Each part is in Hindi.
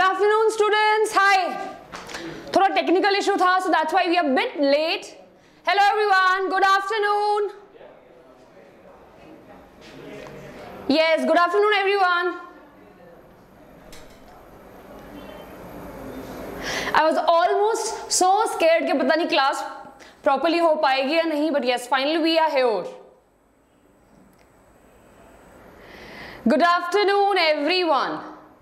afternoon students. Hi. थोड़ा technical issue था, so that's why we are a bit late. Hello everyone. Good afternoon. Yes, good afternoon everyone. I was almost so scared कि पता नहीं class properly हो पाएगी या नहीं, but yes, finally we are here. Good afternoon everyone.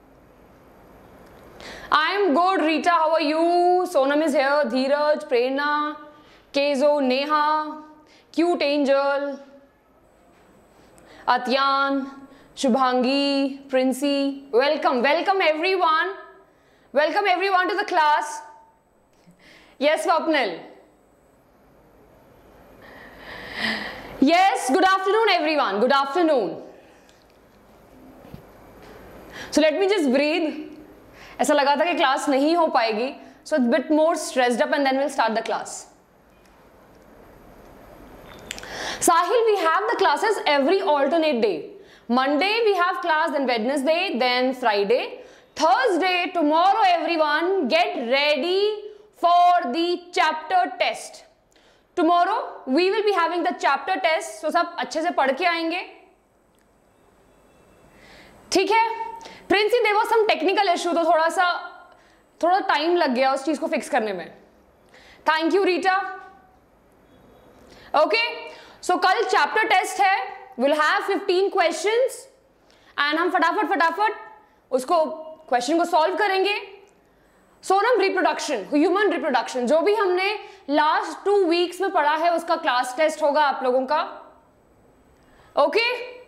I am good. Rita, how are you? Sonam is here. Dheeraj, Prerna, Kezo, Neha, Cute Angel, Atyan, Shubhangi, Princey. Welcome, welcome everyone. Welcome everyone to the class. Yes, Swapnil. Yes, good afternoon everyone. Good afternoon. So let me just breathe. ऐसा लगा था कि क्लास नहीं हो पाएगी, so it's a bit more stressed up and then we'll start the class. Sahil, we have the classes every alternate day. Monday we have class, then Wednesday, then Friday. Thursday, tomorrow everyone get ready for the chapter test. Tomorrow we will be having the chapter test, so सब अच्छे से पढ़ के आएंगे. ठीक है? Princy, there was some technical issue, तो थोड़ा टाइम लग गया उस चीज को फिक्स करने में. Thank you Rita. Okay, so कल चैप्टर टेस्ट है. विल हैव 15 क्वेश्चंस एंड हम फटाफट उसको क्वेश्चन को सॉल्व करेंगे. सोनम, रिप्रोडक्शन, ह्यूमन रिप्रोडक्शन, जो भी हमने लास्ट 2 वीक्स में पढ़ा है उसका क्लास टेस्ट होगा आप लोगों का. Okay,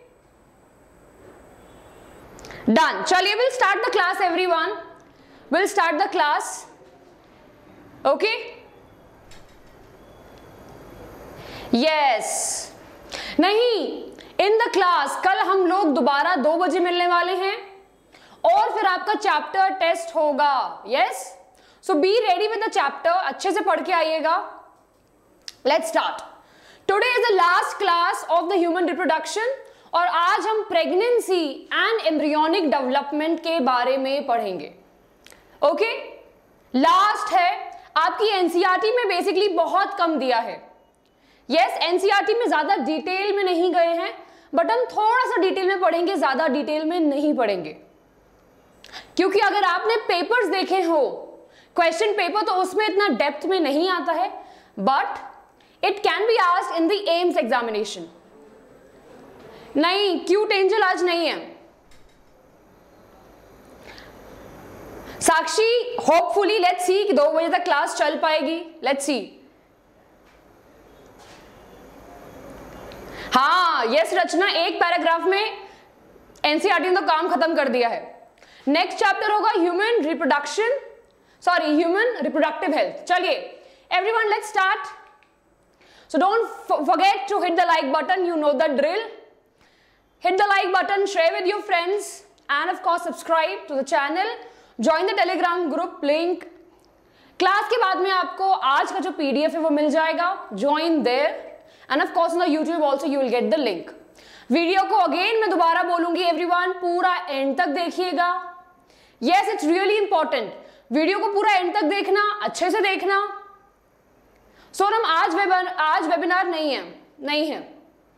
done. चलिए, will start the class everyone. Will start the class. Okay, yes. नहीं, इन द क्लास कल हम लोग दोबारा 2 बजे मिलने वाले हैं और फिर आपका चैप्टर टेस्ट होगा. Yes, so be ready with the chapter. अच्छे से पढ़ के आइएगा. Let's start. Today is the last class of the human reproduction और आज हम प्रेगनेंसी एंड एम्ब्रियोनिक डेवलपमेंट के बारे में पढ़ेंगे. ओके, लास्ट है. आपकी एनसीईआरटी में बेसिकली बहुत कम दिया है. यस, एनसीईआरटी में ज्यादा डिटेल में नहीं गए हैं, बट हम थोड़ा सा डिटेल में पढ़ेंगे, ज्यादा डिटेल में नहीं पढ़ेंगे. क्योंकि अगर आपने पेपर्स देखे हो, क्वेश्चन पेपर, तो उसमें इतना डेप्थ में नहीं आता है, but it can be asked in the AIIMS examination. नहीं, क्यूट एंजल आज नहीं है. साक्षी, होपफुली लेट्स सी कि 2 बजे तक क्लास चल पाएगी. Let's see. हाँ, यस रचना, एक पैराग्राफ में एनसीईआरटी ने तो काम खत्म कर दिया है. नेक्स्ट चैप्टर होगा ह्यूमन रिप्रोडक्टिव हेल्थ. चलिए everyone, let's start. So don't forget to hit the like button. You know the drill. Hit the like button, share with your friends, and of course subscribe to the channel. Join the Telegram group link. Class के बाद में आपको आज का जो PDF है वो मिल जाएगा. Join there, and of course on the YouTube also you will get the link. Video को अगेन मैं दोबारा बोलूंगी एवरीवन, पूरा एंड तक देखिएगा. Yes, it's really important. Video को पूरा एंड तक देखना, अच्छे से देखना. सोनम, आज वेबिनार नहीं है.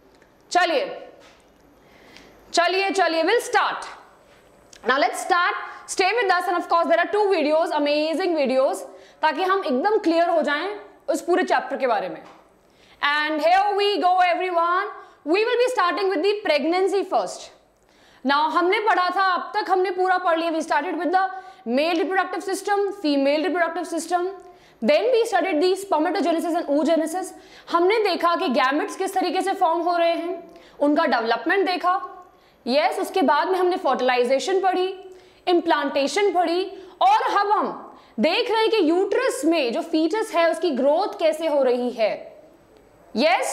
चलिए, we'll start. Now let's start. Stay with us, and of course there are 2 videos, amazing videos, ताकि हम एकदम क्लियर हो जाएं उस पूरे चैप्टर के बारे में. And here we go everyone. We will be starting with the pregnancy first. Now हमने पढ़ा था, अब तक हमने पूरा पढ़ लिया. We started with the male reproductive system, female reproductive system. Then we studied the spermatogenesis and oogenesis. हमने देखा कि गैमेट्स किस तरीके से फॉर्म हो रहे हैं, उनका डेवलपमेंट देखा. यस, उसके बाद में हमने फर्टिलाइजेशन पढ़ी, इम्प्लांटेशन पढ़ी, और अब हम देख रहे हैं कि यूट्रस में जो फीटस है उसकी ग्रोथ कैसे हो रही है. Yes,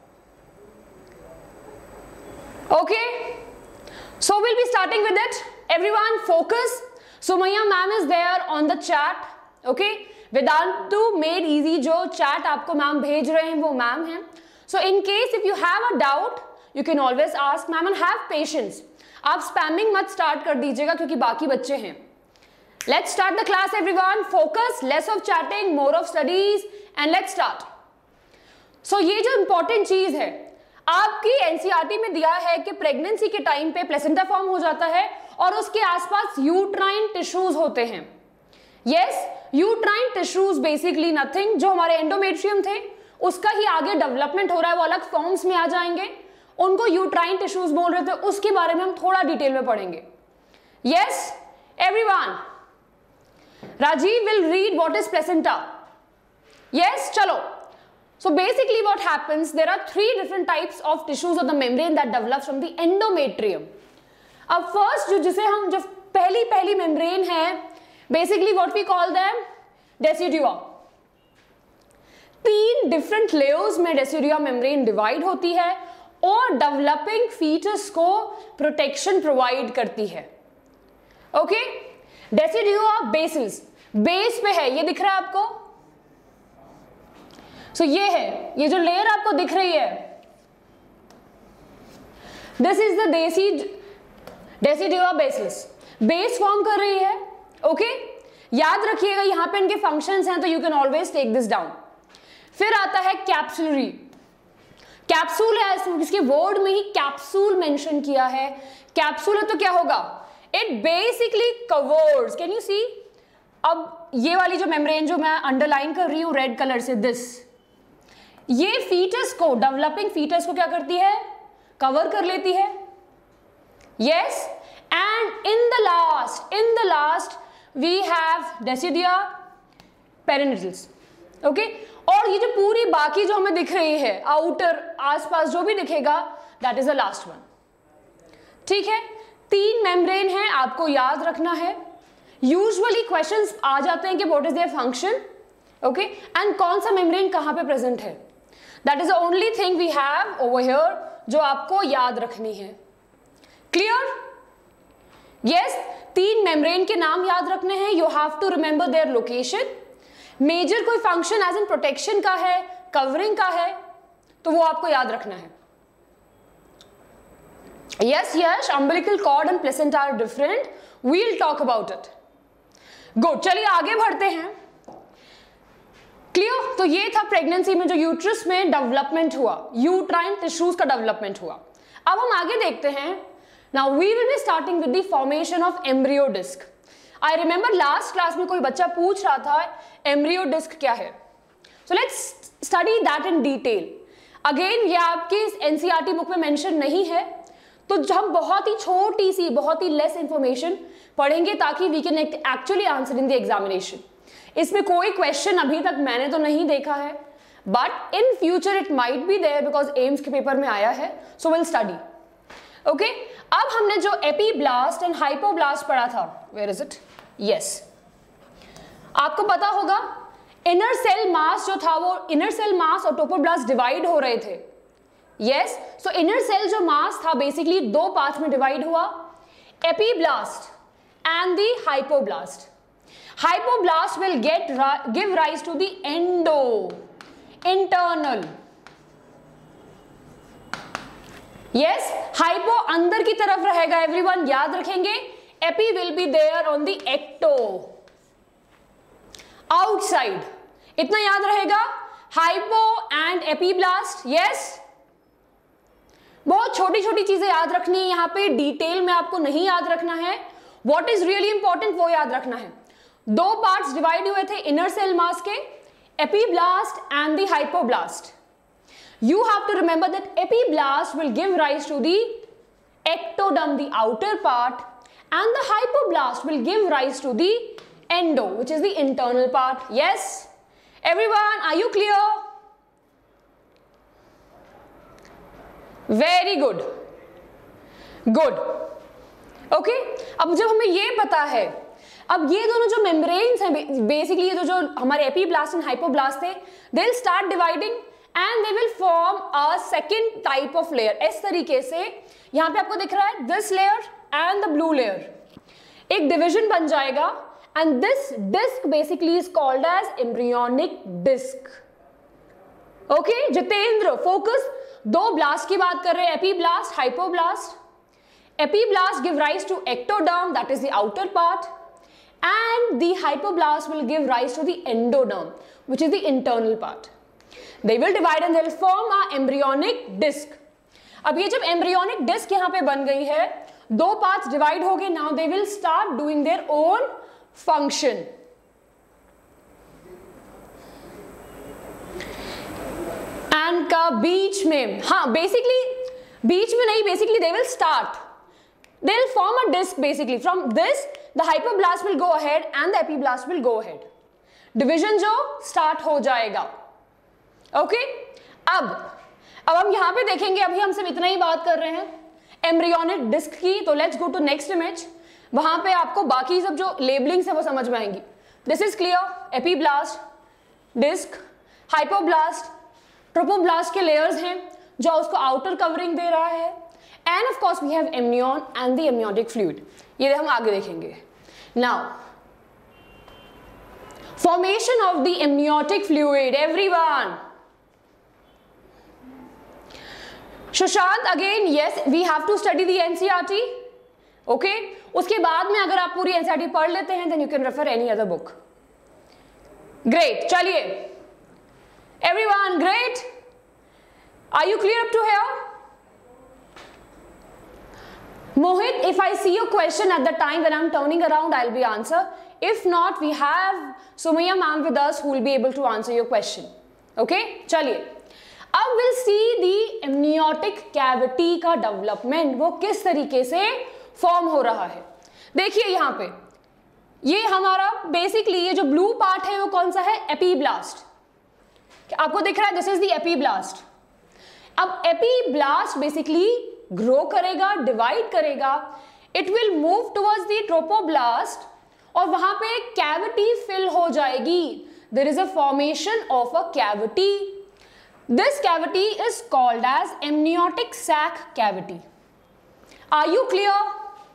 okay, so will be starting with it. Everyone focus. Sumaiya ma'am is there on the chat. Okay, Vedantu made easy, जो चैट आपको मैम भेज रहे हैं वो मैम है. So in case if you have a doubt, you can always ask ma'am and have patience. आप स्पैमिंग मत स्टार्ट कर दीजिएगा क्योंकि बाकी बच्चे हैं. Let's start the class everyone. Focus, less of chatting, more of studies and let's start. So ये जो important चीज है, आपकी एनसीईआरटी में दिया है कि प्रेगनेंसी के टाइम पे प्लेसेंटा फॉर्म हो जाता है और उसके आसपास यूट्राइन टिश्यूज होते हैं. Yes, uterine tissues basically nothing, जो हमारे एंडोमेट्रियम थे उसका ही आगे डेवलपमेंट हो रहा है, वो अलग फॉर्म्स में आ जाएंगे, उनको यूट्राइन टिश्यूज बोल रहे थे. उसके बारे में हम थोड़ा डिटेल में पढ़ेंगे. Yes everyone, Rajiv will read what is placenta. Yes, chalo. So basically what happens, there are 3 different types of tissues of the membrane that develops from the endometrium. अब first जिसे हम जो पहली membrane है, basically what we call them decidua. 3 different layers में decidua membrane divide होती है और developing fetus को protection provide करती है. Okay? डेसिडुआ बेसिस, बेस पे है, ये दिख रहा है आपको. सो ये है, ये जो लेयर आपको दिख रही है, this is the decidua basis. Base form कर रही है. ओके, याद रखिएगा यहां पे इनके फंक्शंस हैं, तो you can always take this down. फिर आता है कैप्सुलरी. कैप्सूल है, इसके वर्ड में ही कैप्सूल मेंशन किया है. कैप्सूल है तो क्या होगा, it basically covers, can you see. अब ये वाली जो मेम्ब्रेन जो मैं अंडरलाइन कर रही हूं रेड कलर से, दिस, ये फीटस को, डेवलपिंग फीटस को क्या करती है, कवर कर लेती है. Yes, and in the last we have decidua parietalis. Okay, और ये जो पूरी बाकी जो हमें दिख रही है आउटर आसपास जो भी दिखेगा, that is the last one. ठीक है, 3 मेम्ब्रेन है, आपको याद रखना है. यूजुअली क्वेश्चंस आ जाते हैं कि what is their function, okay, and कौन सा मेम्ब्रेन कहां पे प्रेजेंट है. That is the only thing we have over here जो आपको याद रखनी है. क्लियर? यस, 3 मेम्ब्रेन के नाम याद रखने हैं. You have to remember their location. Major कोई फंक्शन एज इन प्रोटेक्शन का है, कवरिंग का है, तो वो आपको याद रखना है. Yes, umbilical cord and placenta are different. We'll talk about it. Good. चलिए आगे बढ़ते हैं. क्लियर? तो ये था प्रेगनेंसी में जो यूट्रस में डेवलपमेंट हुआ, यूट्राइन टिश्यूज का डेवलपमेंट हुआ. अब हम आगे देखते हैं. Now we will be starting with the formation of embryo disc. I remember last class में कोई बच्चा पूछ रहा था embryo disc क्या है. So let's study that in detail. Again ये आपकी एनसीईआरटी बुक में मेंशन नहीं है, तो हम बहुत ही छोटी सी, बहुत ही लेस इंफॉर्मेशन पढ़ेंगे ताकि we can actually answer in the examination. इसमें कोई क्वेश्चन अभी तक मैंने तो नहीं देखा है, but in future it might be there because AIIMS के पेपर में आया है. So will study. ओके, अब हमने जो एपीब्लास्ट एंड हाइपोब्लास्ट पढ़ा था, वेयर इज इट. यस, आपको पता होगा इनर सेल मास जो था, वो इनर सेल मास और टोपोब्लास्ट डिवाइड हो रहे थे. यस, सो इनर सेल जो मास था बेसिकली 2 पार्ट में डिवाइड हुआ, epiblast and the hypoblast. Hypoblast will give rise to the endo, internal. Yes, hypo अंदर की तरफ रहेगा, एवरीवन याद रखेंगे. Epi will be there on the ecto, outside. इतना याद रहेगा, हाइपो एंड एपीब्लास्ट. यस, बहुत छोटी छोटी चीजें याद रखनी है, यहां पे डिटेल में आपको नहीं याद रखना है. व्हाट इज रियली इंपॉर्टेंट वो याद रखना है. 2 पार्ट्स डिवाइड हुए थे इनर सेल मास के, epiblast and the hypoblast. You have to remember that epiblast will give rise to the ectoderm, the outer part, and the hypoblast will give rise to the endo, which is the internal part. Yes, everyone, are you clear? Very good, good. Okay, अब जब हमें ये पता है, अब ये दोनों जो मेम्ब्रेन्स हैं बेसिकली, ये जो हमारे एपीब्लास्ट एंड हाइपोब्लास्ट थे, they will start dividing and they will form a second type of layer. इस तरीके से यहां पे आपको दिख रहा है this layer and the blue layer, एक डिविजन बन जाएगा and this disc basically is called as embryonic disc. Okay Jitendra, focus. 2 blast की बात कर रहे हैं, epiblast, hypoblast. Epiblast give rise to ectoderm, that is the outer part, and the hypoblast will give rise to the endoderm, which is the internal part. They will divide and they will form a embryonic disc. अब ये जब embryonic disc यहाँ पे बन गई है, दो पार्ट्स डिवाइड हो गए, now they will start doing their own function. End का बीच में, हाँ बेसिकली बीच में नहीं, basically they will start, they will form a disc basically. From this the hypoblast will go ahead and the epiblast will go ahead. Division जो स्टार्ट हो जाएगा. ओके अब हम यहां पे देखेंगे, अभी हम सिर्फ इतना ही बात कर रहे हैं एम्ब्रियोनिक डिस्क की. तो let's go to next image. वहां पे आपको बाकी सब जो लेबलिंग्स है वो समझ में आएंगी. This is clear. Epiblast, disc, hypoblast, trophoblast के लेयर्स हैं जो उसको आउटर कवरिंग दे रहा है. And of course we have amnion and the amniotic fluid. ये हम आगे देखेंगे. Now formation of the amniotic fluid, everyone. Sushant, again yes, we have to study the NCERT. Okay, उसके बाद में अगर आप पूरी NCERT पढ़ लेते हैं then you can refer any other book. Great, चलिए everyone. Great, are you clear up to here? Mohit, if I see your question at the time when I'm turning around, I'll be answer. If not, we have Sumaya ma'am with us who will be able to answer your question. Okay, चलिए अब we'll see the amniotic cavity का development, वो किस तरीके से फॉर्म हो रहा है. देखिए यहाँ पे ये हमारा बेसिकली ये जो ब्लू पार्ट है वो कौन सा है? एपीब्लास्ट. आपको दिख रहा है, दिस इज द एपीब्लास्ट. अब एपीब्लास्ट बेसिकली ग्रो करेगा, डिवाइड करेगा, it will move towards the trophoblast और वहां पे एक कैविटी फिल हो जाएगी. There is a formation of a cavity. This cavity is called as amniotic sac cavity. Are you clear?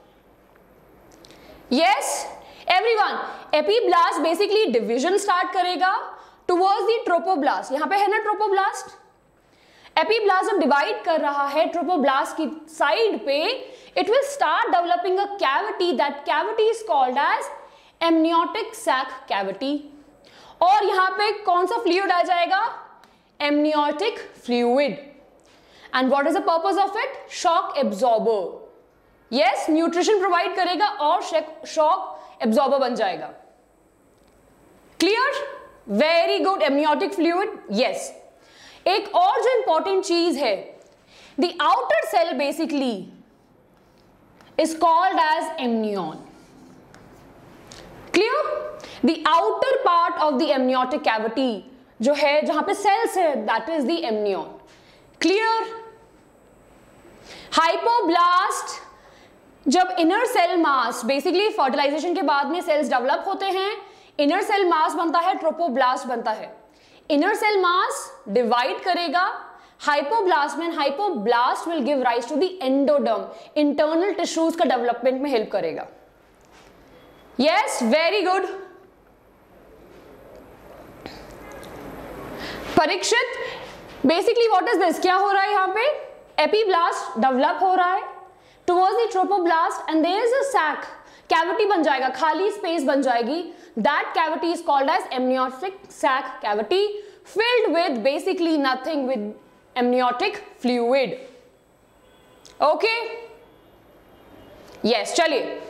Yes everyone. Epiblast basically division start करेगा टुवर्ड्स द ट्रोपोब्लास्ट. यहां पे है ना ट्रोपोब्लास्ट. एपीब्लास्ट जब डिवाइड कर रहा है ट्रोपोब्लास्ट की साइड पे, it will start developing a cavity. That cavity is called as amniotic sac cavity. और यहां पे कौन सा फ्लूइड आ जाएगा? Amniotic fluid. And what is the purpose of it? Shock absorber. Yes, nutrition provide करेगा और शॉक एब्जॉर्बर बन जाएगा. Clear? Very good. Amniotic fluid. Yes. एक और जो इंपॉर्टेंट चीज है, the outer cell basically is called as amnion. Clear? The outer part of the amniotic cavity जो है, जहां पे सेल्स है, that is the amnion. Clear? Hypoblast जब inner cell mass, basically fertilization के बाद में सेल्स डेवलप होते हैं, इनर सेल मास बनता है, ट्रोपोब्लास्ट बनता है. इनर सेल मास डिवाइड करेगा हाइपोब्लास्ट में, hypoblast will give rise to the endoderm. Internal tissues का डेवलपमेंट में हेल्प करेगा. Yes, very good. Parikshit, basically what is this? क्या हो रहा है यहाँ पे? एपीब्लास्ट डेवलप हो रहा है towards the trophoblast and there is a sac. Cavity बन जाएगा, खाली स्पेस बन जाएगी. That cavity is called as amniotic sac cavity, filled with basically nothing with amniotic fluid. Okay? Yes, चलिए.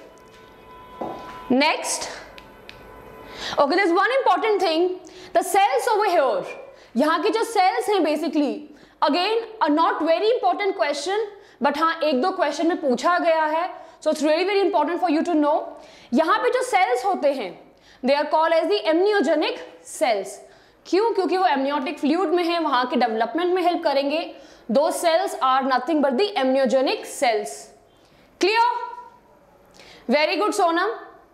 Next. Okay, there's one important thing. The cells over here, यहाँ के जो cells हैं basically, again a not very important question, but हाँ एक दो question में पूछा गया है, so it's really very important for you to know. यहाँ पे जो cells होते हैं, they are called as the amniogenic cells. क्यों? क्योंकि वो amniotic fluid में है, वहां के डेवलपमेंट में हेल्प करेंगे. Those cells are nothing but the amniogenic cells. Clear? Very good, Sonam.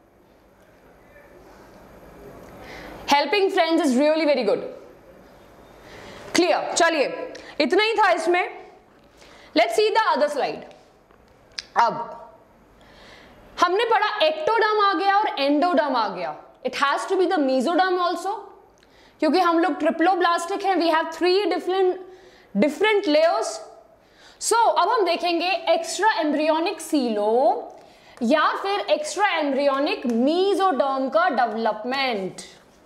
Helping friends is really very good. Clear? चलिए, इतना ही था इसमें. Let's see the other slide. अब हमने पढ़ा एक्टोडर्म आ गया और एंडोडर्म आ गया. It has to be the mesoderm also, क्योंकि हम लोग ट्रिप्लोब्लास्टिक हैं. We have 3 different layers. So अब हम देखेंगे एक्स्ट्रा एम्ब्रियोनिक सीलो, या फिर एक्स्ट्रा एम्ब्रियोनिक मीजोडर्म का डेवलपमेंट।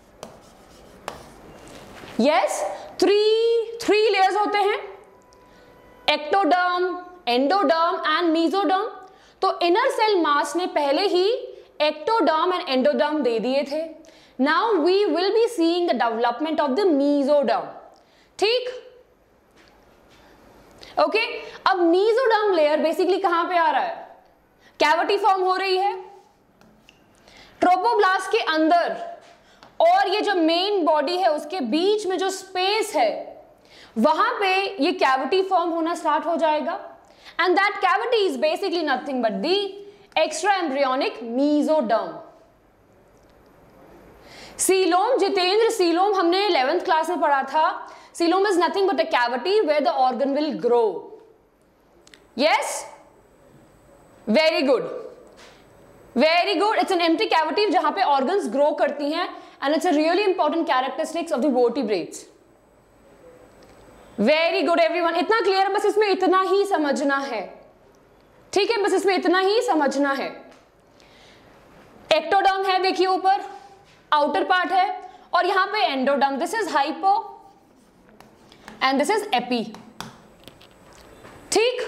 यस, थ्री लेयर्स होते हैं, एक्टोडर्म, एंडोडर्म एंड मीजोडर्म। तो इनर सेल मास ने पहले ही एक्टोडर्म एंड एंडोडर्म दे दिए थे। Now we will be seeing the development of the mesoderm. ठीक, ओके। अब मीजोडर्म लेयर बेसिकली कहां पे आ रहा है? कैविटी फॉर्म हो रही है ट्रोपोब्लास्ट के अंदर, और ये जो मेन बॉडी है उसके बीच में जो स्पेस है वहां पे ये कैविटी फॉर्म होना स्टार्ट हो जाएगा। And that cavity is basically nothing but the extra embryonic mesoderm. Coelom, Jitendra, coelom हमने 11th क्लास में पढ़ा था। Coelom is nothing but a cavity where the organ will grow. Yes, very good, very good. It's an empty cavity जहां पे ऑर्गन्स ग्रो करती हैं and it's a really important characteristics of the vertebrates. Very good everyone, इतना क्लियर है, बस इसमें इतना ही समझना है। ठीक है, बस इसमें इतना ही समझना है। एक्टोडर्म है, देखिए ऊपर आउटर पार्ट है, और यहां पे endoderm. This is hypo and this is epi. ठीक,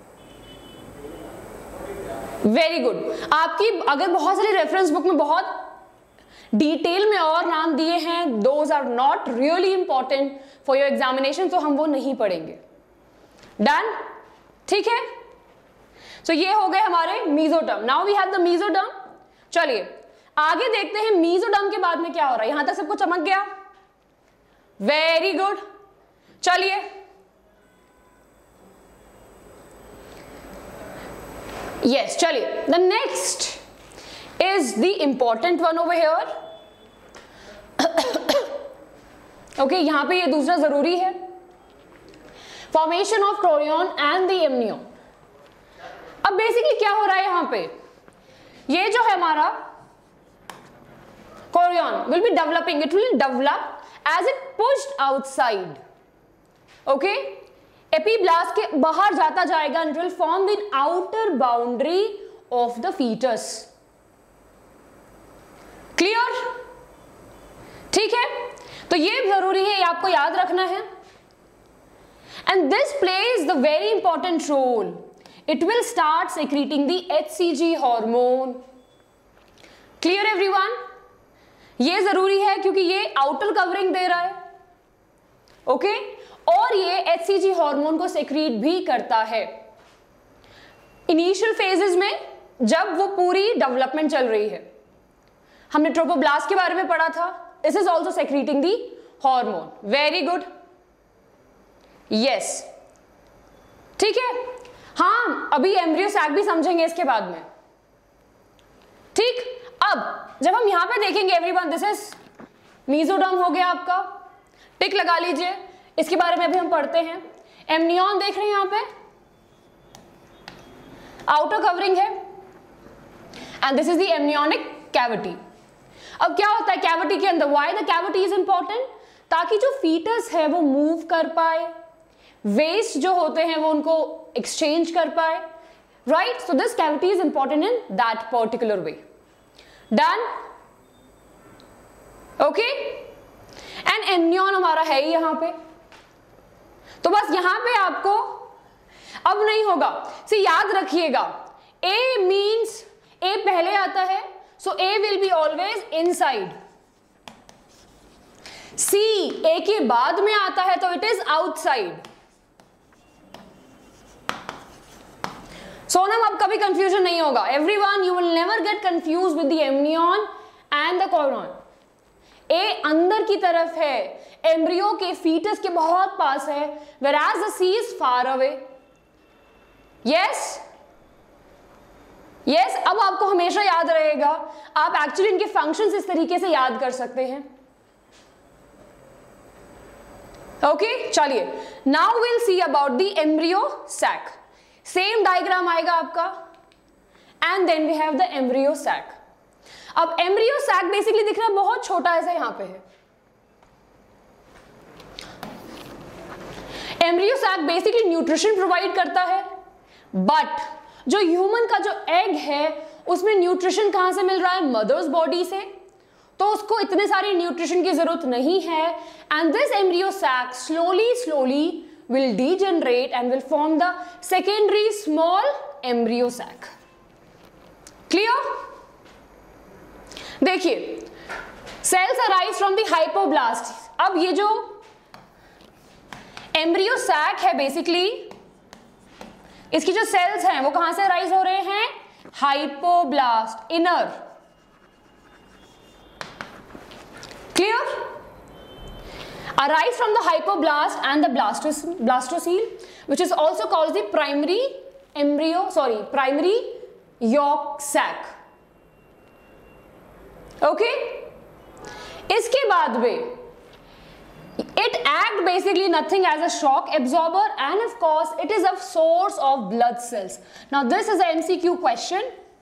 वेरी गुड। आपकी अगर बहुत सारी रेफरेंस बुक में बहुत डिटेल में और नाम दिए हैं, those are not really important for your examination, तो हम वो नहीं पढ़ेंगे। डन, ठीक है। सो ये हो गए हमारे mesoderm. Now we have the mesoderm. चलिए आगे देखते हैं मीजोडर्म के बाद में क्या हो रहा है। यहां तक सबको चमक गया? Very good. चलिए यस, चलिए the next is the important one over here. Okay, यहां पे ये दूसरा जरूरी है, formation of chorion and the amnion. अब बेसिकली क्या हो रहा है यहां पे, ये जो है हमारा chorion will be developing, it will develop as it pushed outside. Okay, epiblast के बाहर जाता जाएगा and it will form the outer boundary of the fetus. Clear? ठीक है, तो ये जरूरी है, ये आपको याद रखना है। And this plays the very important role, it will start secreting the HCG hormone. Clear everyone? ये जरूरी है क्योंकि ये आउटर कवरिंग दे रहा है। ओके, और ये HCG हार्मोन को सेक्रीट भी करता है इनिशियल फेजेस में, जब वो पूरी डेवलपमेंट चल रही है। हमने ट्रोपोब्लास्ट के बारे में पढ़ा था। This is also secreting the hormone. Very good, yes, ठीक है। हाँ, अभी एम्ब्रियो सैक भी समझेंगे इसके बाद में। ठीक, अब जब हम यहां पे देखेंगे एवरीवन, दिस इज मीजोडर्म हो गया आपका, टिक लगा लीजिए, इसके बारे में अभी हम पढ़ते हैं। एम्नियन देख रहे हैं यहां पे, आउटर कवरिंग है, and this is the amniotic cavity. अब क्या होता है कैविटी के अंदर, why the cavity is important, ताकि जो फीटस है वो मूव कर पाए, वेस्ट जो होते हैं वो उनको एक्सचेंज कर पाए, right. So this cavity is important in that particular way. Done, okay. And amnion हमारा है ही यहां पे, तो बस यहां पे आपको अब नहीं होगा, सी याद रखिएगा, ए मीन्स ए पहले आता है, so A will be always inside. C A के बाद में आता है तो it is outside. सोनम अब कभी कंफ्यूजन नहीं होगा। Everyone, you will never get confused with the amnion and the chorion. A अंदर की तरफ है, एम्ब्रियो के फीटस के बहुत पास है, whereas the C is far away. Yes? Yes, अब आपको हमेशा याद रहेगा, आप एक्चुअली इनके फंक्शंस इस तरीके से याद कर सकते हैं। ओके, चलिए now will see about the embryo sac. Same diagram आएगा आपका, and then we have the embryo sac. अब एम्ब्रियो सैक बेसिकली दिख रहा है बहुत छोटा, ऐसा यहां पे है। Embryo sac basically nutrition provide करता है, बट जो ह्यूमन का जो एग है उसमें न्यूट्रिशन कहां से मिल रहा है? मदर्स बॉडी से, तो उसको इतने सारी न्यूट्रिशन की जरूरत नहीं है, and this embryo sac slowly will degenerate and will form the secondary small embryo sac. Clear? देखिए, cells arise from the hypoblast. अब ये जो embryo sac है बेसिकली, इसकी जो cells हैं वो कहां से arise हो रहे हैं? Hypoblast, inner. Clear? Arise from the hypoblast and the blastocele, which is also called the primary yolk sac. Okay? इसके बाद में it act basically nothing as a shock absorber, and of course it is a source of blood cells. Now this is an MCQ question,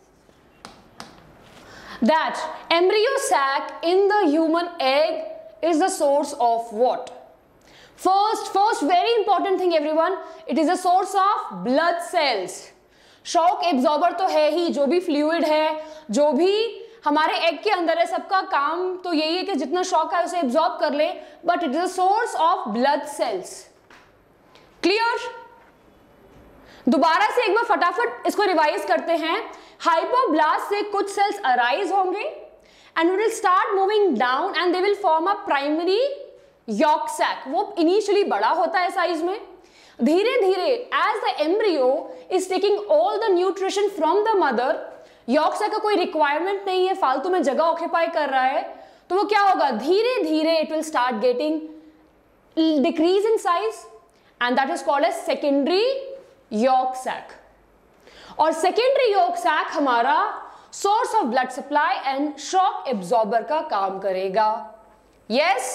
that embryo sac in the human egg is the source of what? First very important thing everyone, it is a source of blood cells. Shock absorber तो है ही, जो भी फ्लूइड है, जो भी हमारे एग के अंदर है, सबका काम तो यही है कि जितना शॉक है उसे एब्जॉर्ब कर ले, but it is a source of blood cells. Clear? दोबारा से एक बार फटाफट इसको रिवाइज करते हैं. हाइपोब्लास्ट से कुछ सेल्स अराइज होंगे and it will start moving down and they will form a primary yolk sac. वो initially बड़ा होता है साइज में, धीरे धीरे as the embryo is taking all the nutrition from the mother, yolk sac का कोई requirement नहीं है, फालतू में जगह ऑक्यूपाई कर रहा है, तो वो क्या होगा? धीरे धीरे it will start getting decrease in size and that is called as secondary yolk sac. और secondary yolk sac हमारा source of blood supply and shock absorber का काम करेगा. Yes?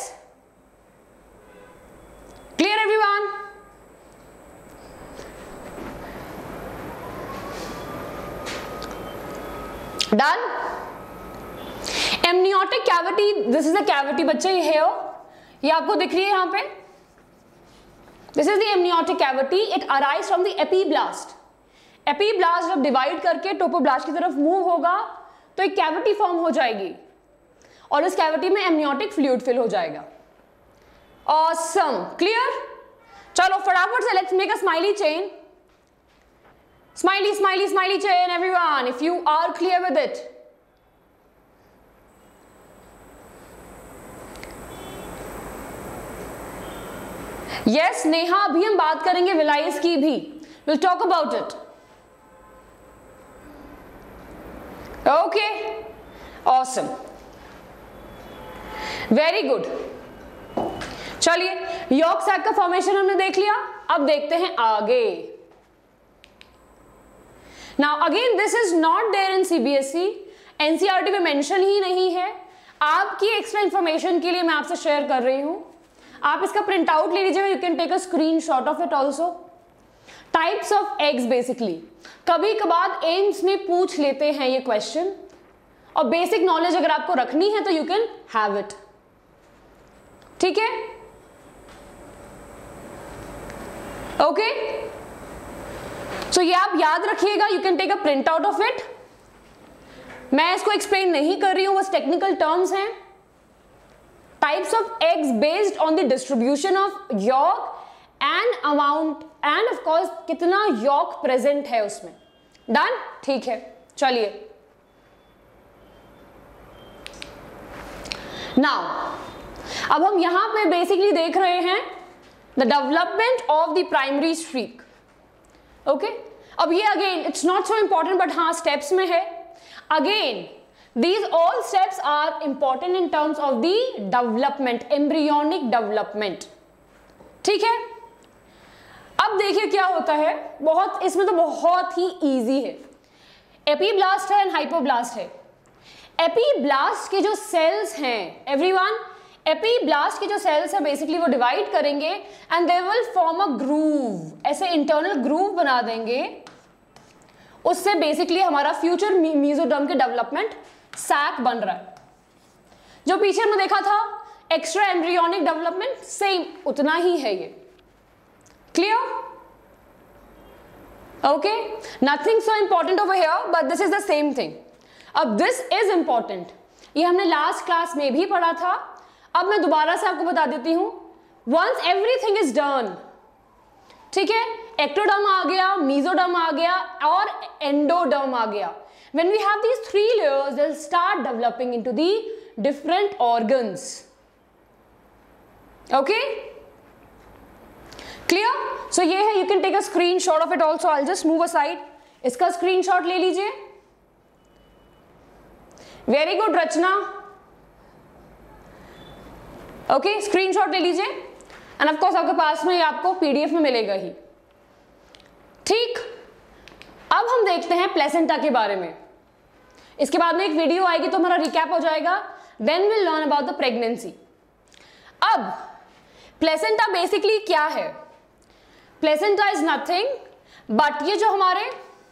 Clear everyone? Done? Amniotic cavity, this is a cavity बच्चे, ये आपको दिख रही है यहां पे. This is the amniotic cavity. It arise from the epiblast. Epiblast जब डिवाइड करके टोपोब्लास्ट की तरफ मूव होगा तो एक कैविटी फॉर्म हो जाएगी और इस कैविटी में एमनियोटिक फ्लूइड फिल हो जाएगा. ऑसम. क्लियर? चलो फटाफट से let's make a smiley chain. Smiley smiley smiley chain everyone, if you are clear with it. Yes Neha, अभी हम बात करेंगे विलाइज की भी. Will talk about it. Okay, awesome, very good. चलिए, यॉर्क सैक का फॉर्मेशन हमने देख लिया, अब देखते हैं आगे. Now again this is not there in CBSE, NCERT में मेंशन ही नहीं है. आपकी एक्स्ट्रा इंफॉर्मेशन के लिए मैं आपसे शेयर कर रही हूं. आप इसका प्रिंट आउट ले लीजिएगा, you can take a screenshot of it also. Types of eggs, basically कभी कभार एम्स में पूछ लेते हैं ये क्वेश्चन, और बेसिक नॉलेज अगर आपको रखनी है तो यू कैन हैव इट. ठीक है? ओके, सो ये आप याद रखिएगा, you can take a print out of it. मैं इसको एक्सप्लेन नहीं कर रही हूं, बस टेक्निकल टर्म्स हैं. Types of eggs based on the distribution of yolk and amount and of course कितना यॉर्क प्रेजेंट है उसमें. डन? ठीक है, चलिए. नाउ अब हम यहां पे बेसिकली देख रहे हैं the development of the primary streak. Okay, अब ये again it's not so important, but हाँ स्टेप्स में है. Again these all steps are important in terms of the development, embryonic development. ठीक है? अब देखिए क्या होता है, बहुत इसमें तो बहुत ही इजी है. एपीब्लास्ट है एंड हाइपोब्लास्ट है. एपीब्लास्ट के जो सेल्स हैं एवरीवन, एपीब्लास्ट के जो सेल्स है बेसिकली वो डिवाइड करेंगे and they will form a groove. ऐसे इंटरनल ग्रूव बना देंगे, उससे बेसिकली हमारा फ्यूचर मीजोडर्म के डेवलपमेंट सैक बन रहा है. जो पीछे हमने देखा था एक्स्ट्रा एम्ब्रियोनिक डेवलपमेंट, सेम उतना ही है ये. Clear? Okay, nothing so important over here but this is the same thing. अब दिस इज इंपॉर्टेंट, ये हमने लास्ट क्लास में भी पढ़ा था. अब मैं दोबारा से आपको बता देती हूं. वंस एवरीथिंग इज डन, ठीक है, एक्टोडर्म आ गया, मीजोडर्म आ गया और एंडोडर्म आ गया. When we have these three layers, they'll start developing into the different organs. Okay? Clear? So ये है, you can take a screenshot of it also. I'll just move aside. इसका screenshot ले लीजिए. Very good रचना. Okay, screenshot ले लीजिए. And of course आपके पास में आपको PDF में मिलेगा ही. ठीक, अब हम देखते हैं प्लेसेंटा के बारे में. इसके बाद में एक वीडियो आएगी तो हमारा रिकैप हो जाएगा. Then will learn about the pregnancy. अब प्लेसेंटा बेसिकली क्या है? प्लेसेंटा इज नथिंग बट ये जो हमारे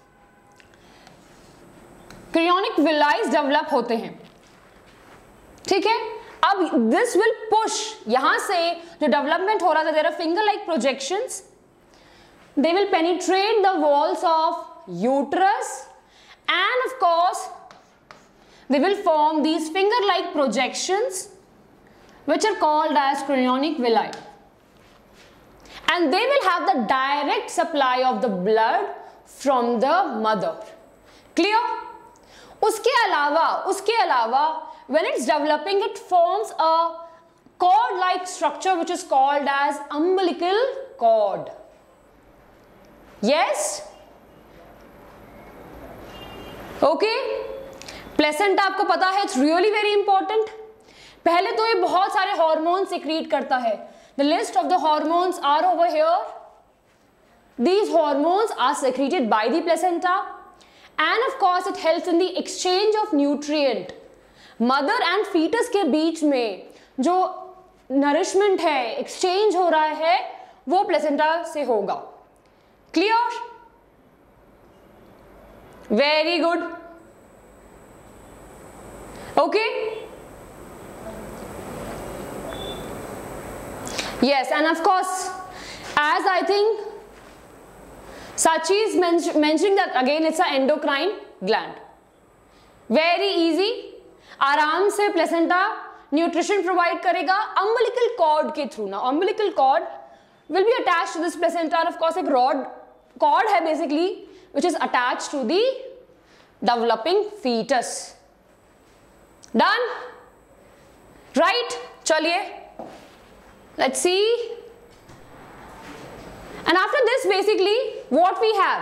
क्रियोनिक विलाइज डेवलप होते हैं, ठीक है. अब दिस विल पुश, यहां से जो डेवलपमेंट हो रहा था, there are finger like projections, they will penetrate the walls of uterus and of course they will form these finger like projections which are called as cryonic villi, and they will have the direct supply of the blood from the mother. Clear? उसके अलावा when it's developing it forms a cord like structure which is called as umbilical cord. Yes? Okay? Placenta आपको पता है, इट्स रियली वेरी इंपॉर्टेंट. पहले तो ये बहुत सारे हार्मोन सिक्रीट करता है. The list of the hormones are over here. These hormones are secreted by the placenta and of course it helps in the exchange of nutrient. Mother and fetus के बीच में जो नरिशमेंट है, एक्सचेंज हो रहा है, वो प्लेसेंटा से होगा. Clear? Very good. Okay? Yes, and of course, as I think Sachi is mentioning that again, it's an endocrine gland. Very easy. आराम से प्लेसेंटा न्यूट्रिशन प्रोवाइड करेगा umbilical cord के थ्रू. ना umbilical cord will be attached to this placenta, and of course एक rod cord है basically which is attached to the developing fetus. Done? Right? चलिए, let's see. And after this basically what we have?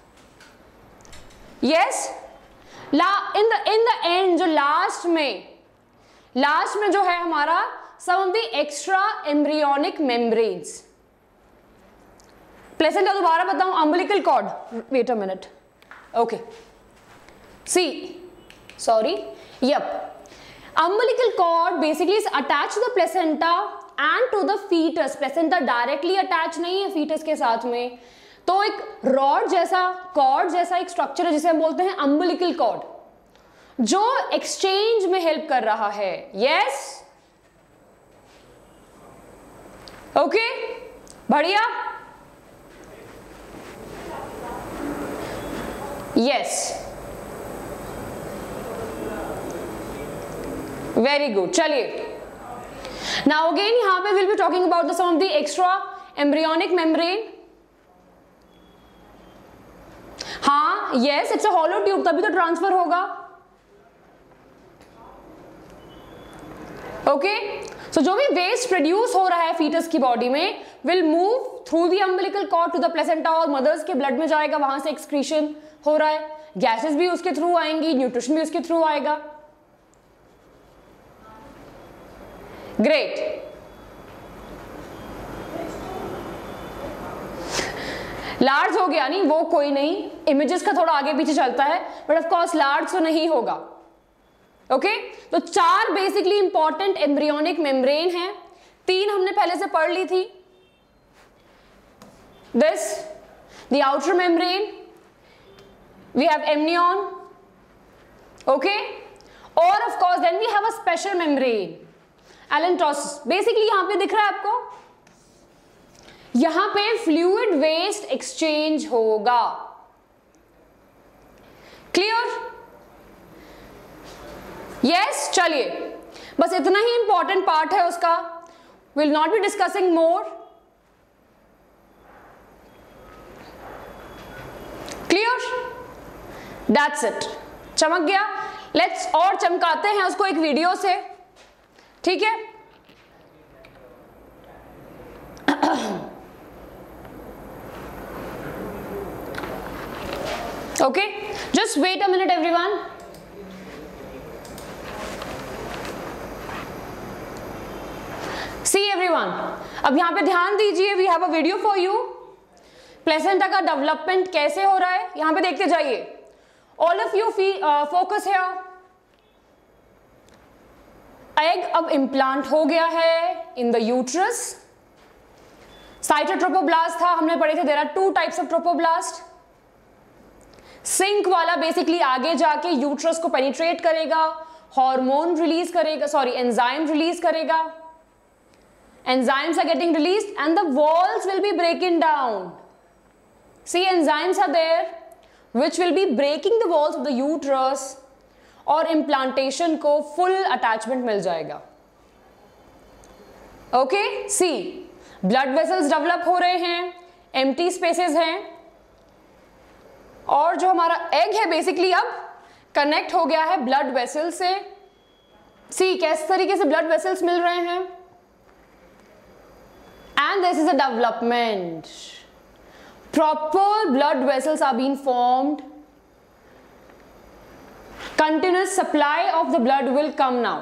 Yes, in the end जो last में जो है हमारा some of the extra embryonic membranes. Placenta दोबारा बताऊं, umbilical cord. Wait a minute. Okay. See. Sorry. Yep. Umbilical cord basically is attached to the placenta and to the fetus. Placenta directly attached नहीं है fetus के साथ में. तो एक rod जैसा, cord जैसा एक structure है जिसे हम बोलते हैं umbilical cord, जो exchange में help कर रहा है. Yes. Okay. बढ़िया. Yes. Very good. चलिए. Now again यहाँ पे we'll be talking about some of the extra embryonic membrane. हाँ, yes, it's a hollow tube, तभी तो ट्रांसफर होगा. Okay? So जो भी वेस्ट प्रोड्यूस हो रहा है फीटस की बॉडी में will move through the umbilical cord to the placenta और मदर्स के ब्लड में जाएगा, वहां से एक्सक्रीशन हो रहा है, गैसेस भी उसके थ्रू आएंगी, न्यूट्रिशन भी उसके थ्रू आएगा. ग्रेट. लार्ज हो गया नहीं, वो कोई नहीं, इमेजेस का थोड़ा आगे पीछे चलता है, बट ऑफ कोर्स लार्ज तो नहीं होगा. ओके, तो 4 बेसिकली इंपॉर्टेंट एम्ब्रियोनिक मेम्ब्रेन हैं. 3 हमने पहले से पढ़ ली थी. This, the outer membrane, we have amnion, okay, or of course then we have a special membrane, allantosis. basically यहाँ पे दिख रहा है आपको, यहाँ पे फ्लूइड वेस्ट एक्सचेंज होगा. क्लियर? यस, चलिए बस इतना ही इंपॉर्टेंट पार्ट है उसका, will not be discussing more. Clear? That's it, चमक गया। लेट्स और चमकाते हैं उसको एक वीडियो से, ठीक है? Okay, just wait a minute everyone. See everyone, अब यहां पे ध्यान दीजिए, we have a video for you. Placenta का डेवलपमेंट कैसे हो रहा है यहां पे देखते जाइए। All of you focus here. Egg अब इम्प्लांट हो गया है इन द यूट्रस। साइटोट्रोपोब्लास्ट था, हमने पढ़े थे there are 2 types of trophoblast. सिंक वाला बेसिकली आगे जाके यूट्रस को पेनिट्रेट करेगा, हार्मोन रिलीज करेगा, सॉरी एंजाइम रिलीज करेगा। Enzymes are getting released and the walls will be breaking down. See, enzymes are there which will be breaking the walls of the uterus और implantation को full attachment मिल जाएगा. Okay, see, blood vessels develop हो रहे हैं, empty spaces हैं, और जो हमारा egg है basically अब connect हो गया है blood vessels से. See, किस तरीके से blood vessels मिल रहे हैं. And this is a development. Proper blood vessels are being formed. Continuous supply of the blood will come now.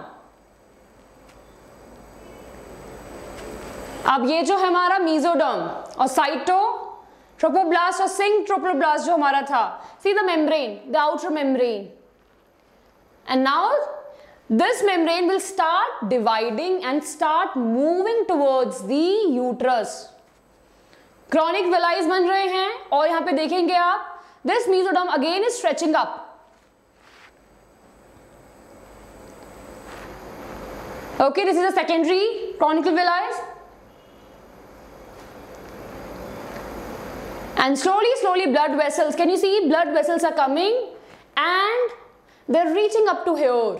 अब ये जो है हमारा मेसोडर्म और साइटोट्रोपोब्लास्ट और सिंक्ट्रोपोब्लास्ट जो हमारा था, see the membrane, the outer membrane, and now this membrane will start dividing and start moving towards the uterus. Chronic villi बन रहे हैं और यहां पे देखेंगे आप, this mesoderm again is stretching up. Okay, this is a secondary chronic villi. And slowly blood vessels, can you see blood vessels are coming and they're reaching up to here.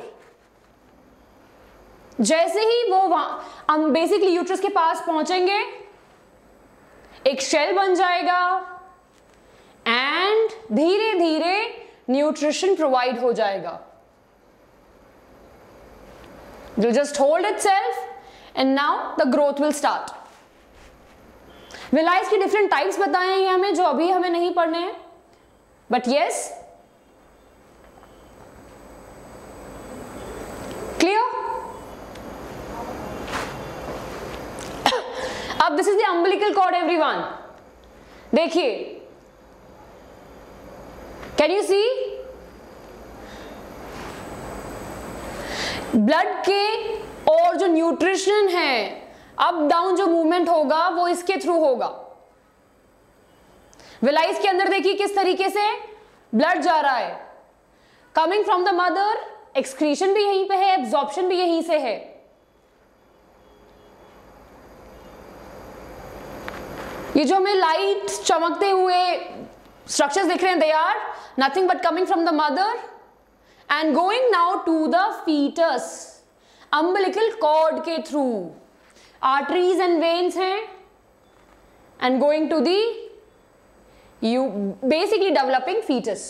जैसे ही वो हम बेसिकली यूट्रस के पास पहुंचेंगे, एक शेल बन जाएगा एंड धीरे धीरे न्यूट्रिशन प्रोवाइड हो जाएगा. It will just hold itself and now the growth will start. विलाइज की डिफरेंट टाइप्स बताए हैं हमें, जो अभी हमें नहीं पढ़ने हैं, बट यस, क्लियर? अब this is the umbilical cord everyone. देखिए, कैन यू सी ब्लड के और जो न्यूट्रिशन है, अप डाउन जो मूवमेंट होगा वो इसके थ्रू होगा. विलाइज के अंदर देखिए किस तरीके से ब्लड जा रहा है, coming from the mother, excretion भी यहीं पे है, एब्जॉर्प्शन भी यहीं से है. ये जो हमें लाइट चमकते हुए स्ट्रक्चर्स दिख रहे हैं, they are nothing but coming from the mother and going now to the fetus. Umbilical cord के थ्रू आर्टरीज एंड वेन्स हैं and going to the basically developing fetus.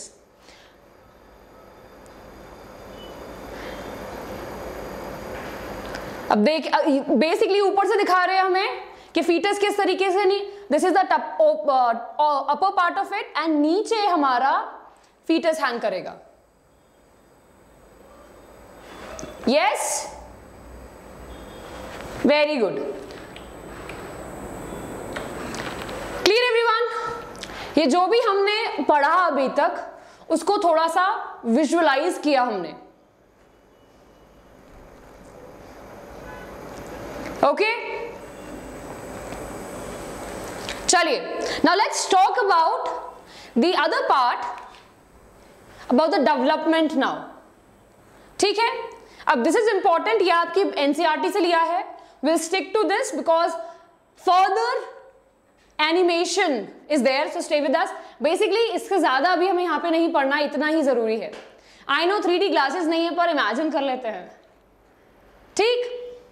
अब देख, बेसिकली ऊपर से दिखा रहे हैं हमें कि फीटस किस तरीके से, नहीं, this is the upper part of it and नीचे हमारा फीटस हैंग करेगा. Yes, very good, clear everyone. ये जो भी हमने पढ़ा अभी तक, उसको थोड़ा सा विजुअलाइज किया हमने. ओके, चलिए, now let's talk about the other part, about the development now. ठीक है, अब दिस इज इंपॉर्टेंट, ये आपकी एनसीईआरटी से लिया है. Will stick to this because further animation is there, so stay with us. Basically इससे ज्यादा अभी हमें यहाँ पे नहीं पढ़ना, इतना ही जरूरी है। आई नो 3D क्लासेस नहीं है, पर इमेजिन कर लेते हैं, ठीक?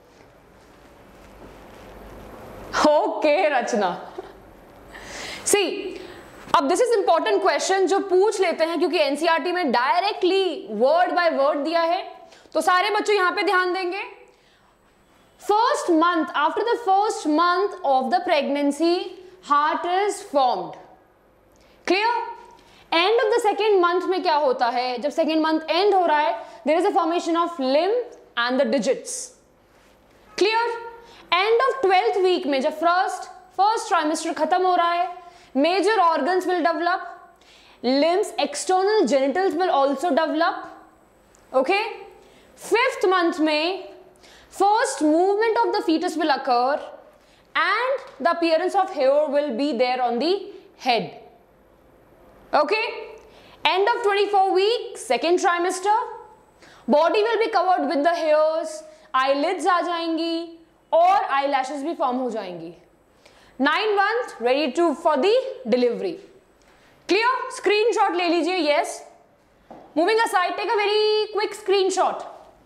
ओके रचना, सी अब दिस इज इंपॉर्टेंट क्वेश्चन जो पूछ लेते हैं, क्योंकि एनसीईआरटी में डायरेक्टली वर्ड बाय वर्ड दिया है, तो सारे बच्चों यहां पे ध्यान देंगे। First month, after the first month of the pregnancy heart is formed, clear? End of the second month में क्या होता है, जब सेकेंड मंथ एंड हो रहा है, there is a formation of limb and the digits, clear? End of 12th week में, जब फर्स्ट ट्राइमेस्टर खत्म हो रहा है, major organs will develop, limbs, external genitals will also develop, okay? 5th month में first movement of the fetus will occur and the appearance of hair will be there on the head, okay? End of 24 week, second trimester, body will be covered with the hairs, eyelids आ जाएंगी और eyelashes भी form हो जाएंगी। 9 month ready to for the delivery, clear? Screenshot ले लीजिए, yes? Moving aside, take a very quick screenshot.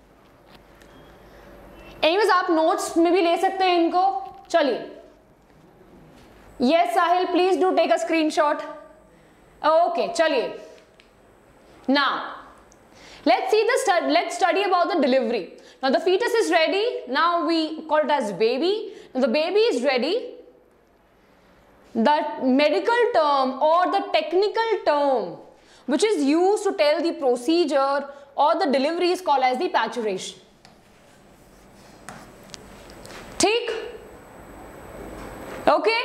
Anyways आप नोट्स में भी ले सकते हैं इनको, चलिए। Yes Sahil, please do take a screenshot. Okay, चलिए। Now let's study about the delivery. Now the fetus is ready. Now we call it as baby. Now the baby is ready. The medical term or the technical term which is used to tell the procedure or the delivery is called as the parturition. ठीक? Okay?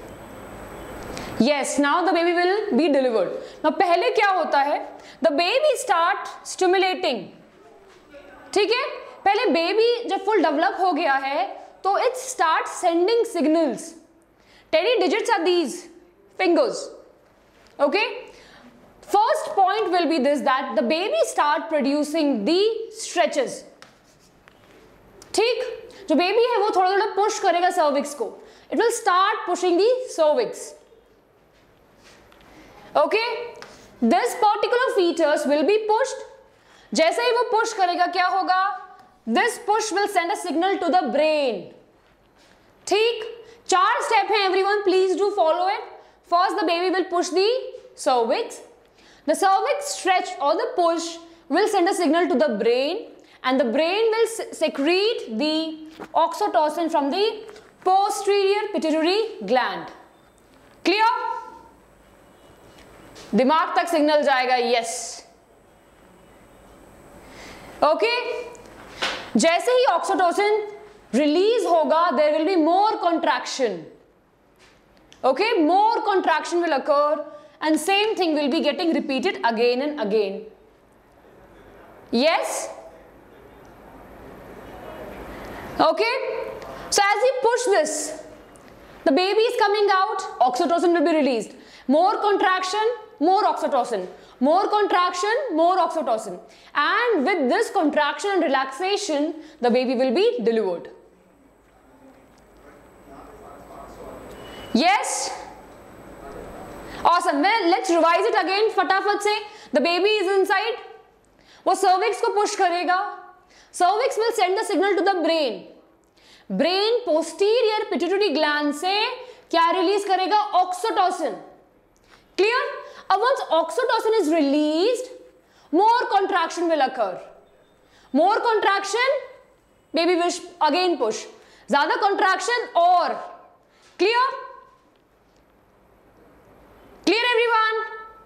Yes, now the baby will be delivered. Now पहले क्या होता है? The baby start stimulating. ठीक है? पहले बेबी जब फुल डेवलप हो गया है तो it starts sending signals. Teddy, digits are these fingers. Okay? First point will be this, that the baby start producing the stretches. ठीक? जो बेबी है वो थोड़ा थोड़ा पुश करेगा सर्विक्स को, it will start pushing the cervix, okay? This particular fetus will be pushed, जैसे ही वो पुश करेगा क्या होगा, this push will send a signal to the brain, ठीक? 4 स्टेप हैं everyone, please do follow it. First the baby will push the cervix, the cervix stretch और the push will send a signal to the brain, and the brain will secrete the oxytocin from the posterior pituitary gland, clear? दिमाग तक सिग्नल जाएगा, yes, okay? जैसे ही ऑक्सीटोसिन रिलीज होगा, there will be more contraction, okay? More contraction will occur and same thing will be getting repeated again and again, yes? Okay, so as we push this, the baby is coming out, oxytocin will be released, more contraction, more oxytocin, more contraction, more oxytocin, and with this contraction and relaxation the baby will be delivered. Yes, awesome. Well, let's revise it again फटाफट से। The baby is inside, वो cervix को push करेगा, cervix will send the signal to the brain, brain posterior pituitary gland से क्या रिलीज करेगा, ऑक्सीटोसिन, क्लियर? अब once oxytocin is released, more contraction will occur, more contraction, baby will again push, ज्यादा contraction और, clear? Clear everyone?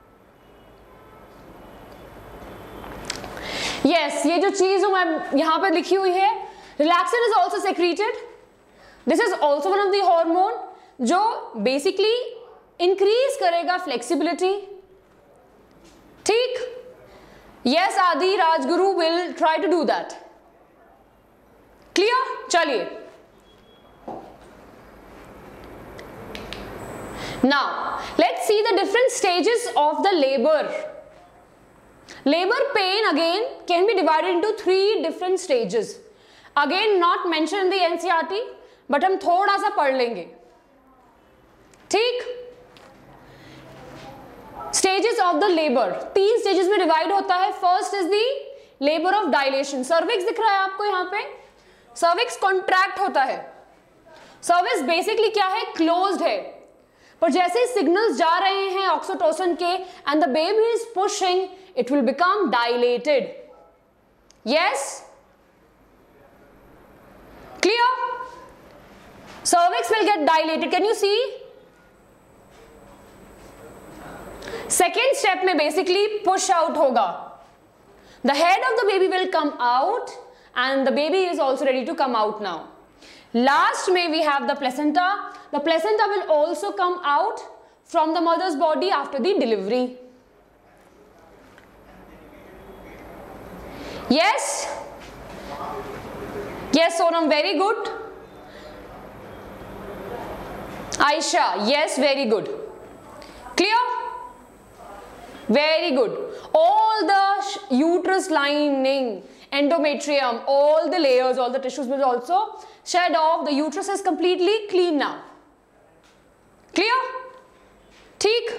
Yes, ये जो चीज मैं यहाँ पे लिखी हुई है, relaxin is also secreted. This is also one of the hormone जो basically increase करेगा flexibility. ठीक? Yes, Adi Rajguru will try to do that. Clear? चलिए. Now, let's see the different stages of the labor. Labor pain again can be divided into 3 different stages. Again not mentioned in the NCERT, but हम थोड़ा सा पढ़ लेंगे. ठीक, stages of the labour 3 stages में डिवाइड होता है. First is the labour of dilation. Cervix दिख रहा है आपको यहाँ पे, सर्विक्स कॉन्ट्रैक्ट होता है. सर्विक्स बेसिकली क्या है, क्लोज्ड है, पर जैसे सिग्नल्स जा रहे हैं ऑक्सीटोसिन के and the baby is pushing, it will become dilated. Yes, clear? Cervix will get dilated. Can you see? Second step में basically push out होगा. The head of the baby will come out and the baby is also ready to come out now. Last में we have the placenta. The placenta will also come out from the mother's body after the delivery. Yes? Yes, Sonam, very good. Aisha, yes, very good. Clear? Very good. All the uterus lining, endometrium, all the layers, all the tissues will also shed off. The uterus is completely clean now. Clear? ठीक.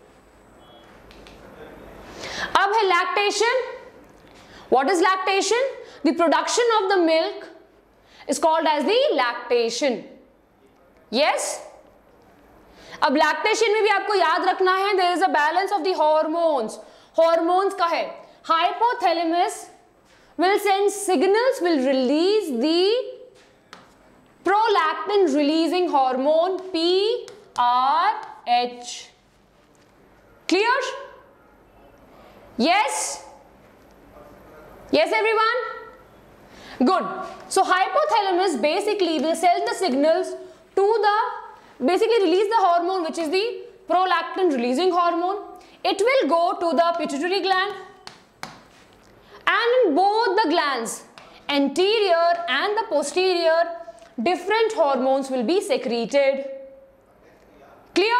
अब है lactation. What is lactation? The production of the milk is called as the lactation. Yes? अब लैक्टेशन में भी आपको याद रखना है, there is a balance of the hormones. Hormones का है, hypothalamus will send signals, will release the prolactin releasing hormone PRH. Clear? Yes, yes everyone, good. So hypothalamus basically will send the signals to the basically release the hormone which is the prolactin releasing hormone. It will go to the pituitary gland and in both the glands, anterior and the posterior, different hormones will be secreted. Clear?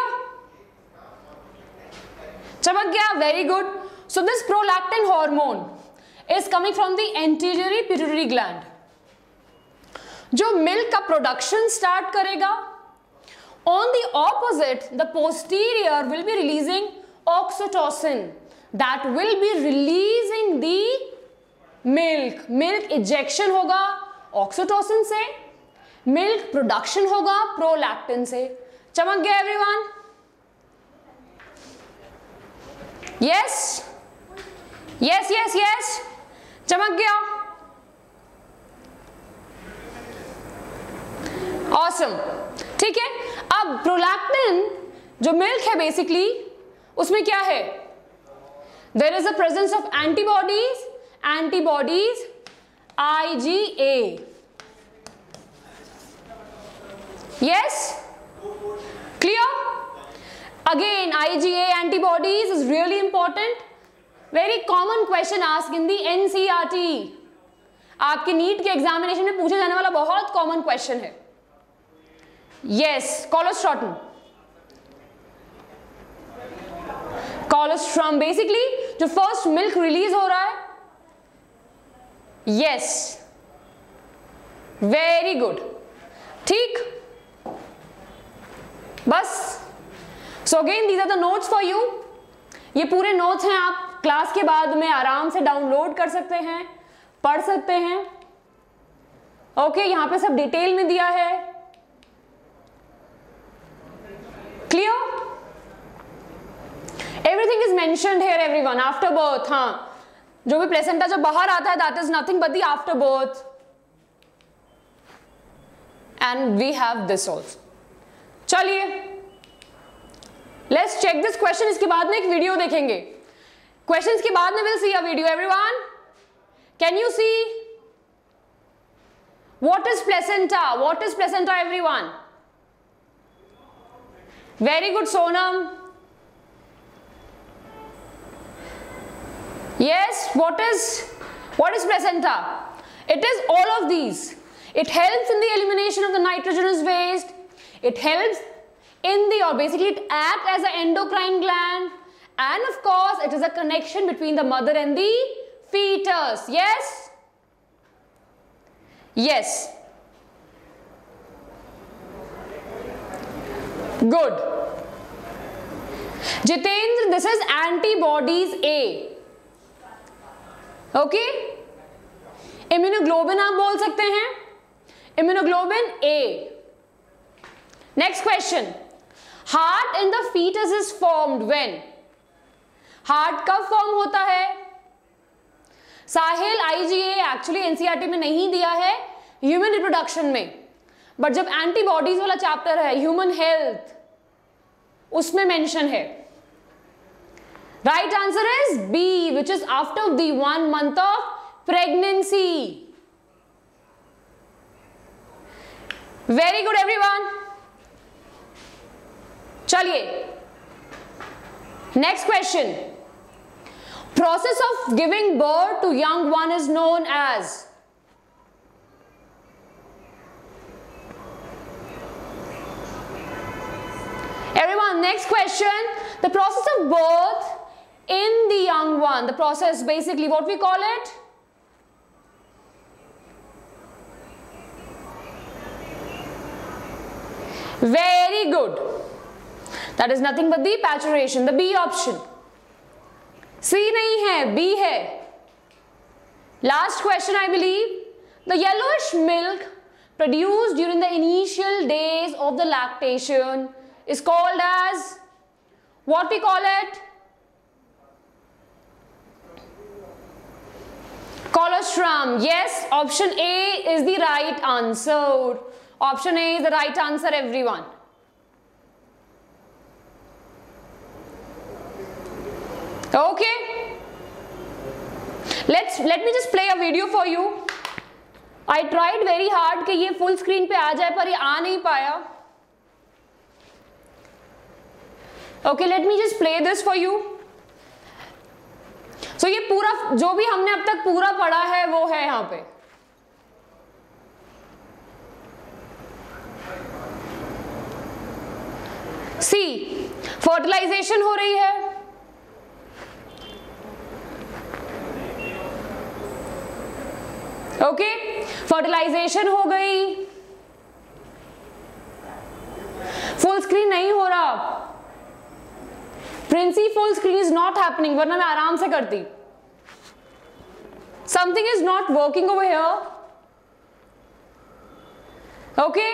चमक गया? Very good. So this prolactin hormone is coming from the anterior pituitary gland. जो milk का production start करेगा. On the opposite, the posterior will be releasing oxytocin that will be releasing the milk. Milk ejection होगा oxytocin से, milk production होगा prolactin से. चमक गया everyone? Yes? Yes, yes, yes. चमक गया? Awesome. ठीक है. अब प्रोलैक्टिन जो मिल्क है बेसिकली उसमें क्या है, there is a presence of antibodies IgA. Yes, clear? Again IgA antibodies is really important. Very common question asked in the NCERT. आपके नीट के एग्जामिनेशन में पूछे जाने वाला बहुत कॉमन क्वेश्चन है. Yes, colostrum. Colostrum basically जो first milk release हो रहा है. Yes, very good. ठीक, बस. So again these are the notes for you. ये पूरे notes हैं, आप क्लास के बाद में आराम से डाउनलोड कर सकते हैं, पढ़ सकते हैं. ओके, यहाँ पे सब डिटेल में दिया है. Clear? Everything is mentioned here everyone. After birth, हाँ, जो भी प्लेसेंटा जब बाहर आता है, that is nothing but the after birth. And we have this also. चलिए, let's check this question. इसके बाद में एक वीडियो देखेंगे. Questions के बाद में we'll see a video. Everyone, can you see? What is placenta? What is placenta, everyone? Very good, Sonam. Yes, what is placenta? It is all of these. It helps in the elimination of the nitrogenous waste. It helps in the, or basically it acts as an endocrine gland, and of course it is a connection between the mother and the fetus. Yes? Yes. Good. Jitendra, this is antibodies A. Okay, immunoglobin आप बोल सकते हैं, immunoglobin A. Next question, heart in the fetus is formed when. Heart कब फॉर्म होता है? साहिल, आईजीए एक्चुअली एनसीईआरटी में नहीं दिया है, ह्यूमन रिप्रोडक्शन में, बट जब एंटीबॉडीज वाला चैप्टर है ह्यूमन हेल्थ उसमें मेंशन है. Right answer is B, which is after the 1 month of pregnancy. Very good everyone. चलिए next question. Process of giving birth to young one is known as. Everyone, next question. The process of birth in the young one, the process basically what we call it? Very good. That is nothing but the paturation, the B option. C नहीं है, B है. Last question I believe. The yellowish milk produced during the initial days of the lactation is called as, what we call it? Colostrum. Yes, option A is the right answer. Option A is the right answer, everyone. Okay, let me just play a video for you. I tried very hard कि ये full screen पे आ जाए, पर ये आ नहीं पाया. Okay, let me just play this for you. So ये पूरा जो भी हमने अब तक पूरा पढ़ा है वो है यहाँ पे. C, फर्टिलाइजेशन हो रही है. ओके, फर्टिलाइजेशन हो गई. फुल स्क्रीन नहीं हो रहा Princy, full screen is not happening, वरना मैं आराम से करती. Something is not working over here. Okay,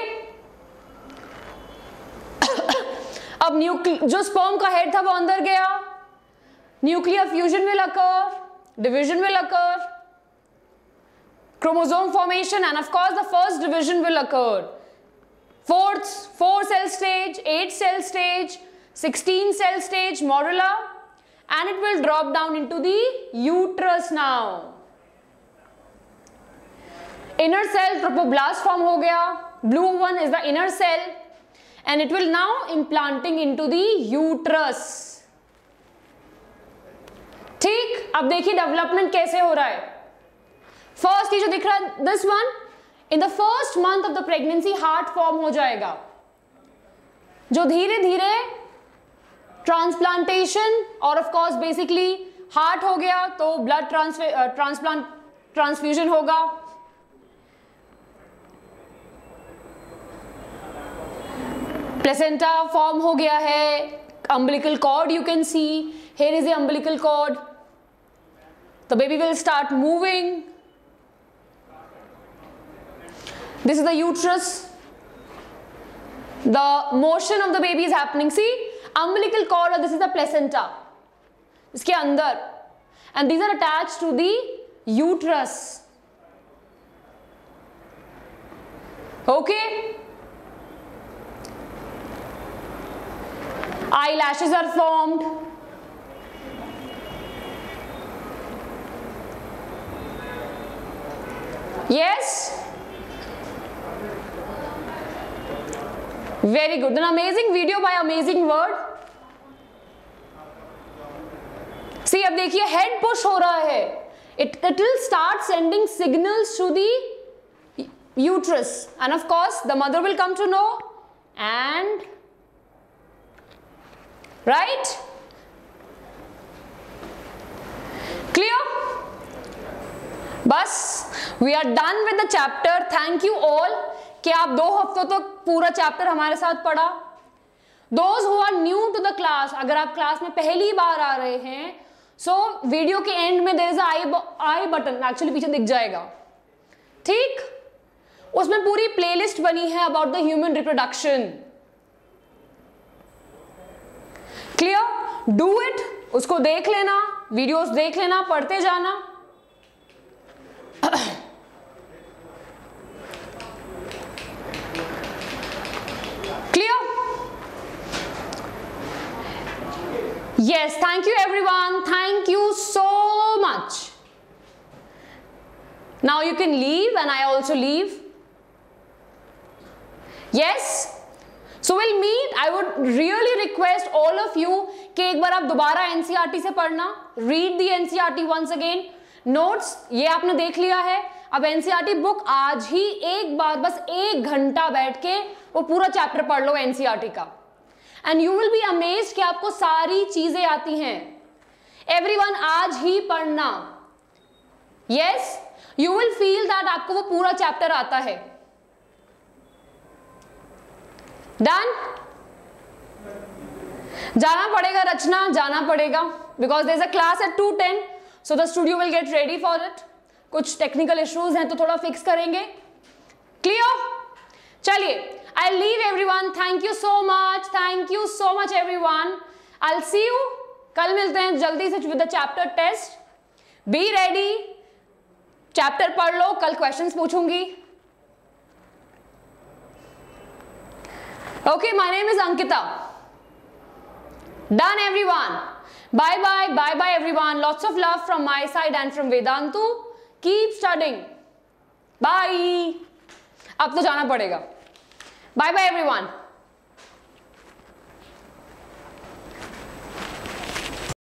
अब जो स्पर्म का हेड था वो अंदर गया. Nuclear fusion will occur, division will occur, chromosome formation, and of course the first division will occur. 4 cell stage, 8 cell stage, 16 cell stage, morula, and it will drop down into the uterus now. Inner cell trophoblast form हो गया. Blue one is the inner cell, and it will now implanting into the uterus. ठीक, अब देखिए डेवलपमेंट कैसे हो रहा है. फर्स्ट ये जो दिख रहा है this one, in the first month of the pregnancy heart form हो जाएगा, जो धीरे धीरे ट्रांसप्लांटेशन और ऑफ कोर्स बेसिकली हार्ट हो गया तो ब्लड ट्रांसफ्यूजन होगा. प्लेसेंटा फॉर्म हो गया है. Umbilical cord you can see, here is the umbilical cord. The baby will start moving. This is the uterus. The motion of the baby is happening. See, umbilical cord, this is the placenta. इसके अंदर, and these are attached to the uterus. Okay. Eyelashes are formed. Yes. Very good. An amazing video by amazing word. See, अब देखिए head push हो रहा है. It will start sending signals to the uterus, and of course the mother will come to know, and right? Clear? बस we are done with the chapter. Thank you all कि आप 2 हफ्तों तक पूरा चैप्टर हमारे साथ पढ़ा. Those who are new to the class, अगर आप क्लास में पहली बार आ रहे हैं, सो वीडियो के एंड में there is I button, actually पीछे दिख जाएगा, ठीक, उसमें पूरी प्लेलिस्ट बनी है about the human reproduction. Clear? Do it, उसको देख लेना, वीडियोस देख लेना, पढ़ते जाना। Clear? Yes, thank you everyone. Thank you so much. Now you can leave and I also leave. Yes? So we'll meet. I would really request all of you कि एक बार आप दोबारा NCERT से पढ़ना. Read the NCERT once again. Notes ये आपने देख लिया है. अब NCERT बुक आज ही एक बार बस 1 घंटा बैठ के वो पूरा चैप्टर पढ़ लो NCERT का. And you will be amazed कि आपको सारी चीजें आती हैं. Everyone आज ही पढ़ना. Yes, you will feel that आपको वो पूरा चैप्टर आता है. Done? जाना पड़ेगा रचना, जाना पड़ेगा because there is a class at 2:10, so the studio will get ready for it. कुछ टेक्निकल इश्यूज हैं तो थोड़ा फिक्स करेंगे. Clear? चलिए. I'll leave everyone. Thank you so much. Thank you so much everyone. I'll see you. कल मिलते हैं जल्दी से with the chapter test. Be ready. Chapter पढ़ लो, कल questions पूछूंगी. Okay, my name is Ankita. Done everyone. Bye bye. Bye bye everyone. Lots of love from my side and from Vedantu. Keep studying. Bye. अब तो जाना पड़ेगा. Bye bye everyone.